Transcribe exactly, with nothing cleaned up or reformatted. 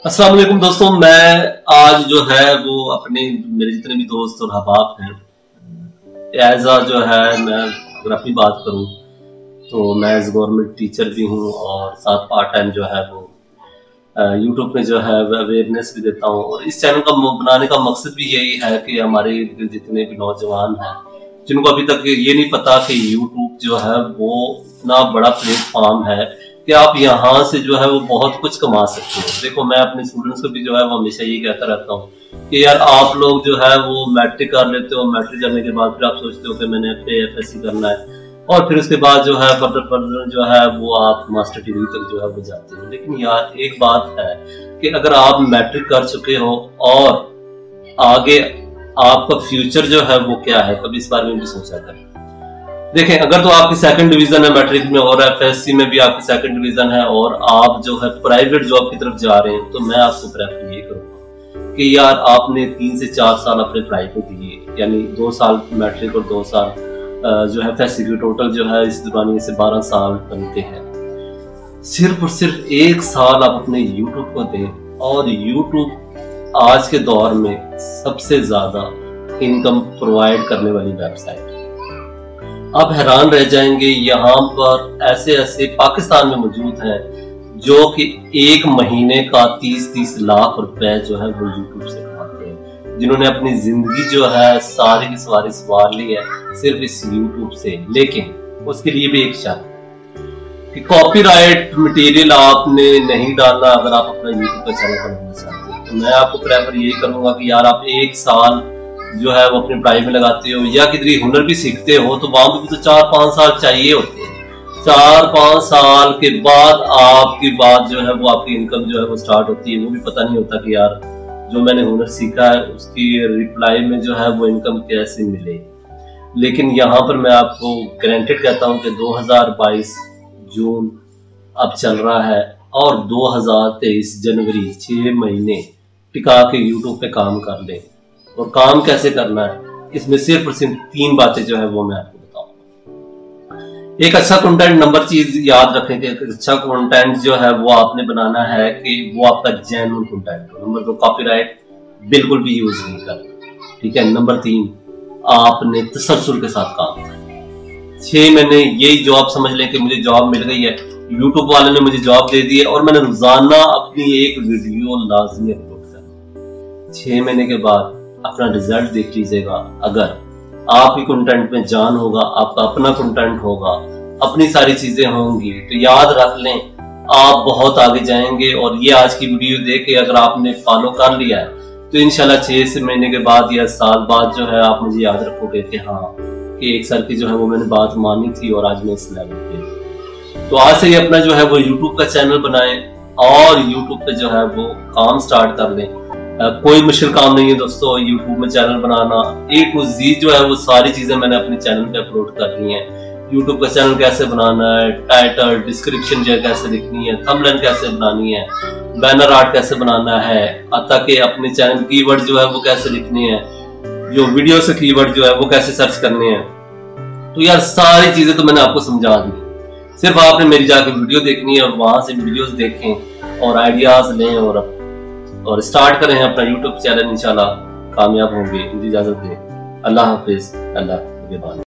अस्सलाम वालेकुम दोस्तों, मैं आज जो है वो अपने मेरे जितने भी दोस्त और अहबाब हैं एज आ जो है मैं अगर अपनी बात करूं तो मैं एज गवर्नमेंट टीचर भी हूं और साथ पार्ट टाइम जो है वो यूट्यूब पे जो है अवेयरनेस भी देता हूं। और इस चैनल का बनाने का मकसद भी यही है कि हमारे जितने भी नौजवान हैं जिनको अभी तक ये नहीं पता कि यूट्यूब जो है वो इतना बड़ा प्लेटफॉर्म है कि आप यहाँ से जो है वो बहुत कुछ कमा सकते हो। देखो, मैं अपने स्टूडेंट्स को भी जो है वो हमेशा ये कहता रहता हूँ कि यार आप लोग जो है वो मैट्रिक कर लेते हो, मैट्रिक करने के बाद फिर आप सोचते हो कि मैंने एफ एस सी करना है और फिर उसके बाद जो है फर्दर फर्दर जो है वो आप मास्टर डिग्री तक जो है वो जाते हो। लेकिन यार एक बात है कि अगर आप मैट्रिक कर चुके हो और आगे आपका फ्यूचर जो है वो क्या है, कभी इस बारे में भी सोचा करें। देखें, अगर तो आपकी सेकंड डिवीजन है मैट्रिक में और एफएससी में भी आपकी सेकंड डिवीजन है और आप जो है प्राइवेट जॉब की तरफ जा रहे हैं, तो मैं आपको प्रेफर ये करूंगा कि यार आपने तीन से चार साल अपने पढ़ाई को दिए, यानी दो साल मैट्रिक और दो साल जो है एफएससी की, टोटल जो है इस दौरान से बारह साल बनते हैं। सिर्फ और सिर्फ एक साल आप अपने यूट्यूब को दें और यूट्यूब आज के दौर में सबसे ज्यादा इनकम प्रोवाइड करने वाली वेबसाइट। आप हैरान रह जाएंगे, यहाँ पर ऐसे ऐसे पाकिस्तान में मौजूद हैं जो कि एक महीने का तीस तीस लाख रुपए जो है वो यूट्यूब से कमाते हैं, जिन्होंने अपनी जिंदगी जो है सारी की सारी संवार ली है सिर्फ इस यूट्यूब से। लेकिन उसके लिए भी एक शर्त कि कॉपीराइट मटेरियल आपने नहीं डालना अगर आप अपना यूट्यूब का चैनल बनाना चाहते हैं। तो मैं आपको प्रेफर यही करूंगा कि यार आप एक साल जो है वो अपनी पढ़ाई में लगाते हो या कितनी हुनर भी सीखते हो तो वहां पर भी तो चार पांच साल चाहिए होते हैं। चार पांच साल के बाद आपकी बात जो है वो आपकी इनकम जो है वो स्टार्ट होती है। वो भी पता नहीं होता कि यार जो मैंने हुनर सीखा है उसकी रिप्लाई में जो है वो इनकम कैसे मिले। लेकिन यहाँ पर मैं आपको गारंटेड कहता हूँ कि दो हजार बाईस जून अब चल रहा है और दो हजार तेईस जनवरी छह महीने टिका के यूट्यूब पे काम कर ले। और काम कैसे करना है, इसमें सिर्फ और सिर्फ तीन बातें जो है वो मैं आपको बताऊंगा। एक अच्छा कंटेंट, नंबर चीज याद रखें कि अच्छा कंटेंट जो है वो आपने बनाना है कि वो आपका जेन्युइन कंटेंट हो। नंबर दो, कॉपीराइट बिल्कुल भी यूज नहीं करना, ठीक है। नंबर तीन, आपने तसलसल के साथ काम करना। छह महीने यही जॉब समझ लें कि मुझे जॉब मिल गई है, यूट्यूब वाले ने मुझे जॉब दे दी है और मैंने रोजाना अपनी एक वीडियो लाजमी अपलोड करना। छह महीने के बाद अपना रिजल्ट देख लीजिएगा। अगर आपकी कंटेंट में जान होगा, आपका अपना कंटेंट होगा, अपनी सारी चीजें होंगी, तो याद रख लें आप बहुत आगे जाएंगे। और ये आज की वीडियो देख के अगर आपने फॉलो कर लिया है तो इंशाल्लाह छह से महीने के बाद या साल बाद जो है आप मुझे याद रखोगे कि हाँ कि एक साल की जो है वो मैंने बात मानी थी और आज मैं इस लेवल पे। तो आज से ही अपना जो है वो यूट्यूब का चैनल बनाएं और यूट्यूब पे जो है वो काम स्टार्ट कर दें। Uh, कोई मुश्किल काम नहीं है दोस्तों यूट्यूब में चैनल बनाना। ए टू जी जो है वो सारी चीजें मैंने अपने चैनल पे अपलोड कर दी हैं। यूट्यूब का चैनल कैसे बनाना है, टाइटल डिस्क्रिप्शन जो है कैसे लिखनी है, थंबनेल कैसे बनानी है, बैनर आर्ट कैसे बनाना है, ताकि अपने चैनल कीवर्ड जो है वो कैसे लिखने हैं, जो वीडियो से कीवर्ड जो है वो कैसे सर्च करने हैं। तो यार सारी चीजें तो मैंने आपको समझा दी, सिर्फ आपने मेरी जाके वीडियो देखनी है और वहां से वीडियोस देखें और आइडियाज लें और और स्टार्ट करें अपना यूट्यूब चैनल। इंशाल्लाह कामयाब होंगे। मुझे इजाजत दें। अल्लाह हाफिज। अल्लाह के बाद।